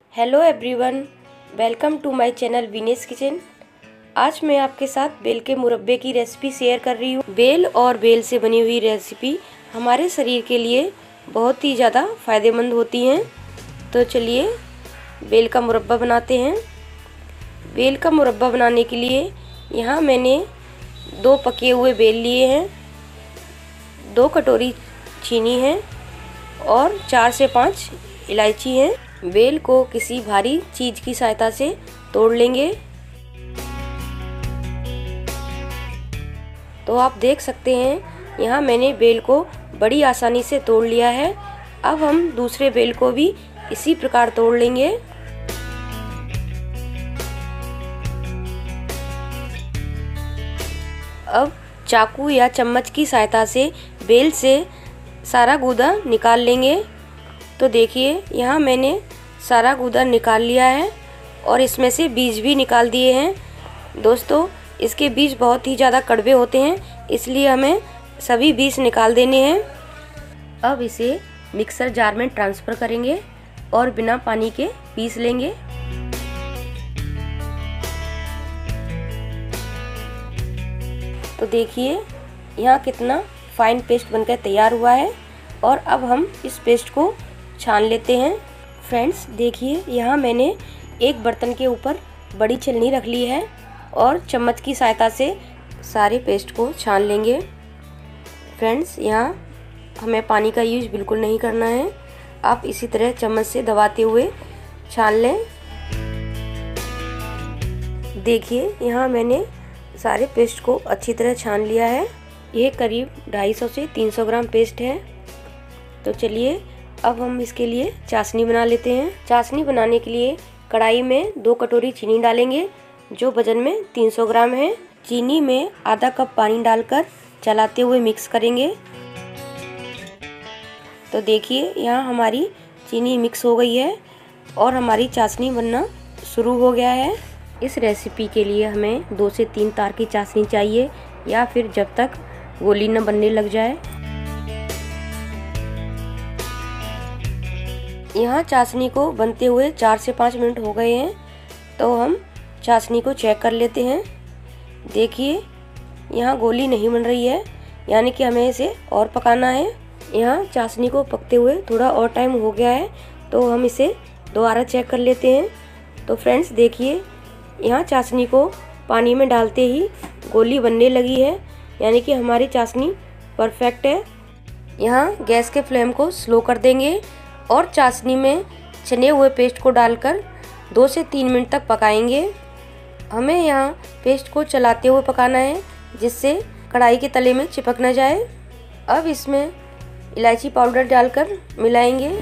Hello everyone, welcome to my channel Vinesh kitchen. आज मैं आपके साथ बेल के मुरब्बे की रेसिपी शेयर कर रही हूँ। बेल और बेल से बनी हुई रेसिपी हमारे शरीर के लिए बहुत ही ज़्यादा फ़ायदेमंद होती हैं। तो चलिए बेल का मुरब्बा बनाते हैं। बेल का मुरब्बा बनाने के लिए यहाँ मैंने 2 पके हुए बेल लिए हैं, 2 कटोरी चीनी है और 4 से 5 इलायची हैं। बेल को किसी भारी चीज़ की सहायता से तोड़ लेंगे। तो आप देख सकते हैं यहाँ मैंने बेल को बड़ी आसानी से तोड़ लिया है। अब हम दूसरे बेल को भी इसी प्रकार तोड़ लेंगे। अब चाकू या चम्मच की सहायता से बेल से सारा गूदा निकाल लेंगे। तो देखिए यहाँ मैंने सारा गूदा निकाल लिया है और इसमें से बीज भी निकाल दिए हैं। दोस्तों, इसके बीज बहुत ही ज़्यादा कड़वे होते हैं, इसलिए हमें सभी बीज निकाल देने हैं। अब इसे मिक्सर जार में ट्रांसफ़र करेंगे और बिना पानी के पीस लेंगे। तो देखिए यहाँ कितना फाइन पेस्ट बनकर तैयार हुआ है और अब हम इस पेस्ट को छान लेते हैं। फ्रेंड्स देखिए यहाँ मैंने एक बर्तन के ऊपर बड़ी छलनी रख ली है और चम्मच की सहायता से सारे पेस्ट को छान लेंगे। फ्रेंड्स यहाँ हमें पानी का यूज बिल्कुल नहीं करना है, आप इसी तरह चम्मच से दबाते हुए छान लें। देखिए यहाँ मैंने सारे पेस्ट को अच्छी तरह छान लिया है। ये करीब 250 से 300 ग्राम पेस्ट है। तो चलिए अब हम इसके लिए चाशनी बना लेते हैं। चाशनी बनाने के लिए कढ़ाई में 2 कटोरी चीनी डालेंगे जो वजन में 300 ग्राम है। चीनी में आधा कप पानी डालकर चलाते हुए मिक्स करेंगे। तो देखिए यहाँ हमारी चीनी मिक्स हो गई है और हमारी चाशनी बनना शुरू हो गया है। इस रेसिपी के लिए हमें 2 से 3 तार की चाशनी चाहिए या फिर जब तक गोली न बनने लग जाए। यहाँ चाशनी को बनते हुए 4 से 5 मिनट हो गए हैं। तो हम चाशनी को चेक कर लेते हैं। देखिए यहाँ गोली नहीं बन रही है, यानी कि हमें इसे और पकाना है। यहाँ चाशनी को पकते हुए थोड़ा और टाइम हो गया है, तो हम इसे दोबारा चेक कर लेते हैं। तो फ्रेंड्स देखिए यहाँ चाशनी को पानी में डालते ही गोली बनने लगी है, यानी कि हमारी चाशनी परफेक्ट है। यहाँ गैस के फ्लेम को स्लो कर देंगे और चाशनी में छने हुए पेस्ट को डालकर 2 से 3 मिनट तक पकाएंगे। हमें यहाँ पेस्ट को चलाते हुए पकाना है जिससे कढ़ाई के तले में चिपक न जाए। अब इसमें इलायची पाउडर डालकर मिलाएंगे।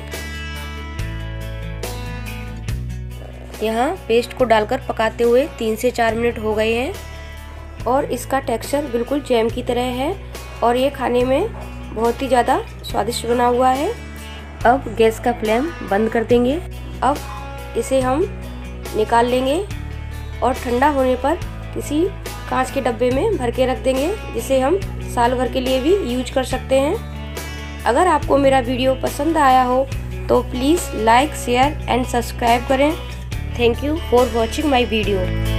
यहाँ पेस्ट को डालकर पकाते हुए 3 से 4 मिनट हो गए हैं और इसका टेक्सचर बिल्कुल जैम की तरह है और ये खाने में बहुत ही ज़्यादा स्वादिष्ट बना हुआ है। अब गैस का फ्लेम बंद कर देंगे। अब इसे हम निकाल लेंगे और ठंडा होने पर किसी कांच के डब्बे में भर के रख देंगे, जिसे हम साल भर के लिए भी यूज कर सकते हैं। अगर आपको मेरा वीडियो पसंद आया हो तो please like, share and subscribe करें। Thank you for watching my video.